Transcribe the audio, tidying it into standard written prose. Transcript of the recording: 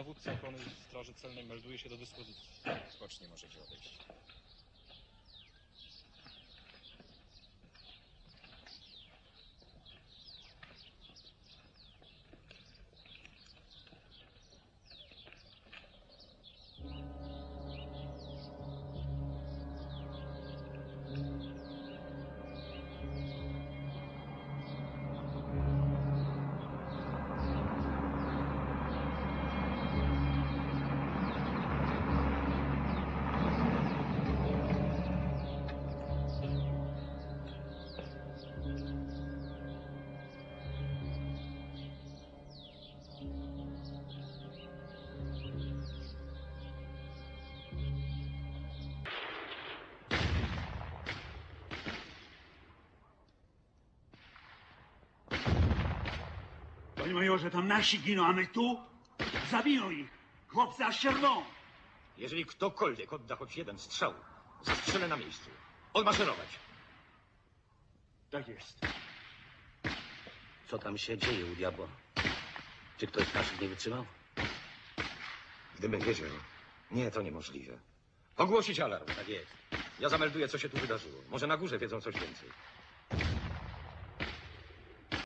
Dowódca ochrony Straży Celnej melduje się do dyspozycji. Spocznie, możecie odejść. Panie majorze, tam nasi giną, a my tu? Zabiją ich. Chłopcy aż się rwą. Jeżeli ktokolwiek odda choć jeden strzał, zastrzelę na miejscu. Odmaszerować. Tak jest. Co tam się dzieje u diabła? Czy ktoś z naszych nie wytrzymał? Gdybym wiedział. Nie, to niemożliwe. Ogłosić alarm. Tak jest. Ja zamelduję, co się tu wydarzyło. Może na górze wiedzą coś więcej.